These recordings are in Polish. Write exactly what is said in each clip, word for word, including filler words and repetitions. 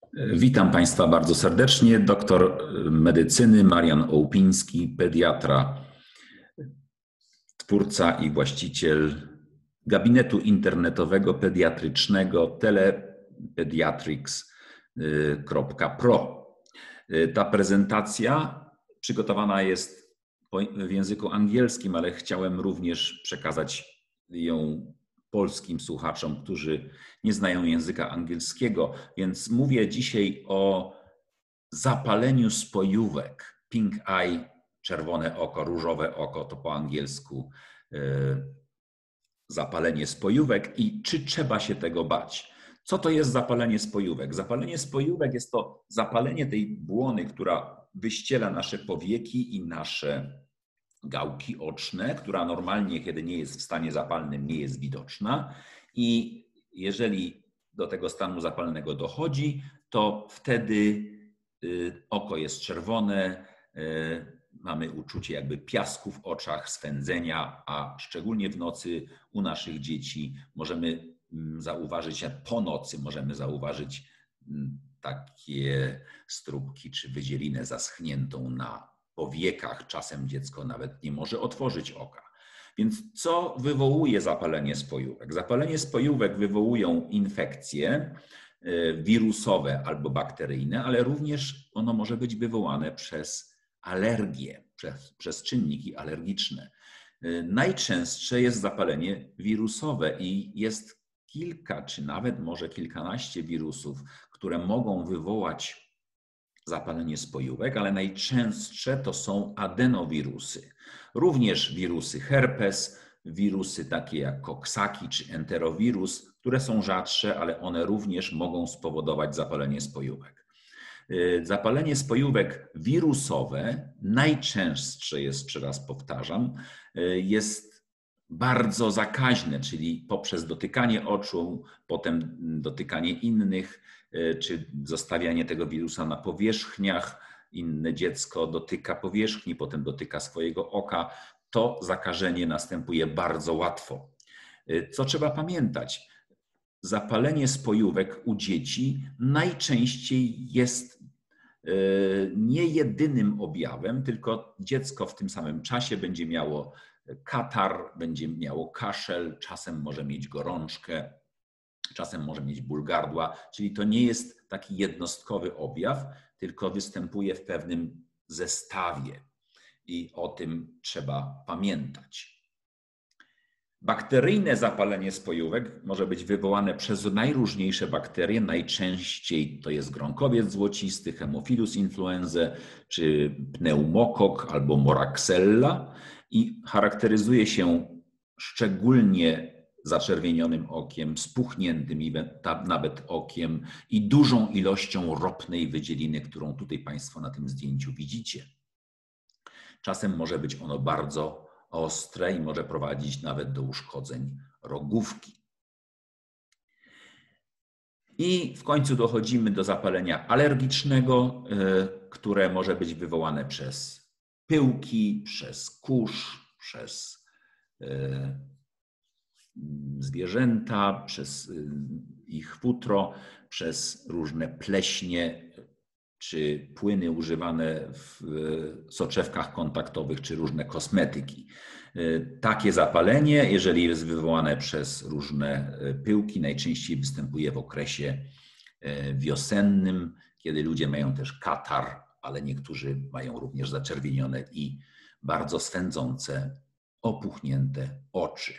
Witam Państwa bardzo serdecznie. Doktor medycyny Marian Ołpiński, pediatra, twórca i właściciel gabinetu internetowego pediatrycznego telepediatrics kropka pro. Ta prezentacja przygotowana jest w języku angielskim, ale chciałem również przekazać ją polskim słuchaczom, którzy nie znają języka angielskiego, więc mówię dzisiaj o zapaleniu spojówek. Pink eye, czerwone oko, różowe oko, to po angielsku zapalenie spojówek i czy trzeba się tego bać. Co to jest zapalenie spojówek? Zapalenie spojówek jest to zapalenie tej błony, która wyściela nasze powieki i nasze gałki oczne, która normalnie, kiedy nie jest w stanie zapalnym, nie jest widoczna. I jeżeli do tego stanu zapalnego dochodzi, to wtedy oko jest czerwone, mamy uczucie jakby piasku w oczach, swędzenia, a szczególnie w nocy u naszych dzieci możemy zauważyć, po nocy możemy zauważyć takie stróbki czy wydzielinę zaschniętą na powiekach. Czasem dziecko nawet nie może otworzyć oka. Więc co wywołuje zapalenie spojówek? Zapalenie spojówek wywołują infekcje wirusowe albo bakteryjne, ale również ono może być wywołane przez alergie, przez, przez czynniki alergiczne. Najczęstsze jest zapalenie wirusowe i jest kilka, czy nawet może kilkanaście wirusów, które mogą wywołać zapalenie spojówek, ale najczęstsze to są adenowirusy. Również wirusy herpes, wirusy takie jak koksaki czy enterowirus, które są rzadsze, ale one również mogą spowodować zapalenie spojówek. Zapalenie spojówek wirusowe najczęstsze jest, jeszcze raz powtarzam, jest bardzo zakaźne, czyli poprzez dotykanie oczu, potem dotykanie innych, czy zostawianie tego wirusa na powierzchniach. Inne dziecko dotyka powierzchni, potem dotyka swojego oka. To zakażenie następuje bardzo łatwo. Co trzeba pamiętać? Zapalenie spojówek u dzieci najczęściej jest nie jedynym objawem, tylko dziecko w tym samym czasie będzie miało katar, będzie miało kaszel, czasem może mieć gorączkę, czasem może mieć ból gardła, czyli to nie jest taki jednostkowy objaw, tylko występuje w pewnym zestawie i o tym trzeba pamiętać. Bakteryjne zapalenie spojówek może być wywołane przez najróżniejsze bakterie. Najczęściej to jest gronkowiec złocisty, Haemophilus influenzae, czy pneumokok albo moraxella i charakteryzuje się szczególnie zaczerwienionym okiem, spuchniętym nawet okiem i dużą ilością ropnej wydzieliny, którą tutaj Państwo na tym zdjęciu widzicie. Czasem może być ono bardzo ostre i może prowadzić nawet do uszkodzeń rogówki. I w końcu dochodzimy do zapalenia alergicznego, które może być wywołane przez pyłki, przez kurz, przez zwierzęta, przez ich futro, przez różne pleśnie czy płyny używane w soczewkach kontaktowych, czy różne kosmetyki. Takie zapalenie, jeżeli jest wywołane przez różne pyłki, najczęściej występuje w okresie wiosennym, kiedy ludzie mają też katar, ale niektórzy mają również zaczerwienione i bardzo swędzące, opuchnięte oczy.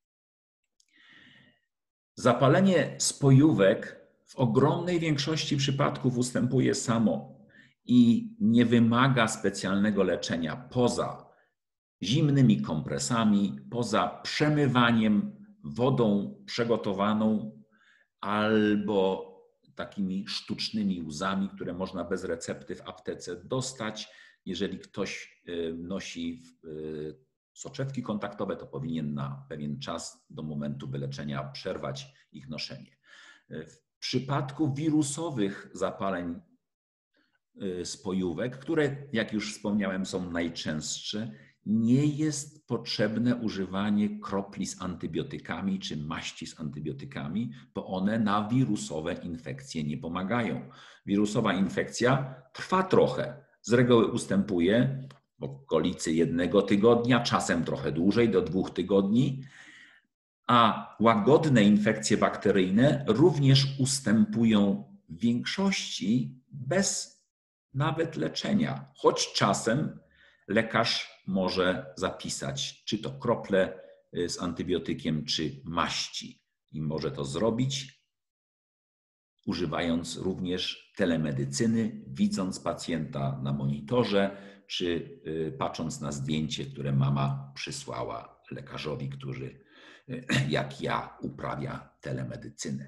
Zapalenie spojówek w ogromnej większości przypadków ustępuje samo i nie wymaga specjalnego leczenia poza zimnymi kompresami, poza przemywaniem wodą przygotowaną albo takimi sztucznymi łzami, które można bez recepty w aptece dostać. Jeżeli ktoś nosi soczewki kontaktowe, to powinien na pewien czas do momentu wyleczenia przerwać ich noszenie. W przypadku wirusowych zapaleń spojówek, które, jak już wspomniałem, są najczęstsze, nie jest potrzebne używanie kropli z antybiotykami czy maści z antybiotykami, bo one na wirusowe infekcje nie pomagają. Wirusowa infekcja trwa trochę. Z reguły ustępuje w okolicy jednego tygodnia, czasem trochę dłużej, do dwóch tygodni, a łagodne infekcje bakteryjne również ustępują w większości bez nawet leczenia, choć czasem lekarz może zapisać czy to krople z antybiotykiem, czy maści i może to zrobić używając również telemedycyny, widząc pacjenta na monitorze, czy patrząc na zdjęcie, które mama przysłała lekarzowi, który jak ja uprawia telemedycynę.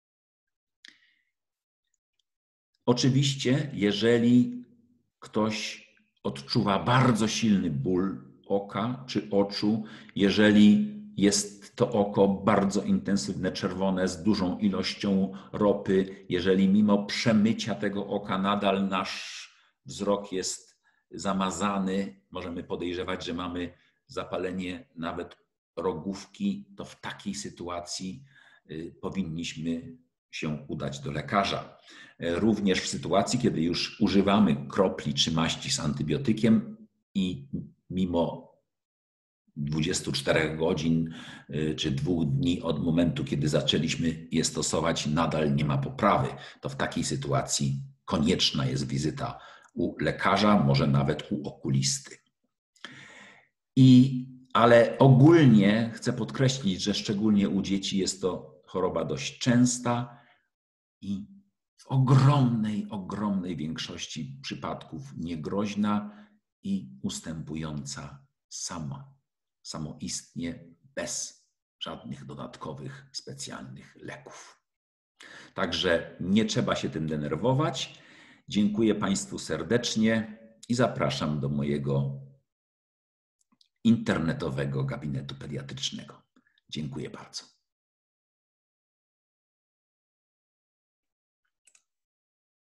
Oczywiście, jeżeli ktoś odczuwa bardzo silny ból oka czy oczu, jeżeli jest to oko bardzo intensywne, czerwone, z dużą ilością ropy, jeżeli mimo przemycia tego oka nadal nasz wzrok jest zamazany, możemy podejrzewać, że mamy zapalenie nawet rogówki, to w takiej sytuacji powinniśmy się udać do lekarza. Również w sytuacji, kiedy już używamy kropli czy maści z antybiotykiem i mimo dwudziestu czterech godzin czy dwóch dni od momentu, kiedy zaczęliśmy je stosować, nadal nie ma poprawy, to w takiej sytuacji konieczna jest wizyta u lekarza, może nawet u okulisty. I, ale ogólnie chcę podkreślić, że szczególnie u dzieci jest to choroba dość częsta i w ogromnej, ogromnej większości przypadków niegroźna i ustępująca sama, samoistnie, bez żadnych dodatkowych, specjalnych leków. Także nie trzeba się tym denerwować. Dziękuję Państwu serdecznie i zapraszam do mojego internetowego gabinetu pediatrycznego. Dziękuję bardzo.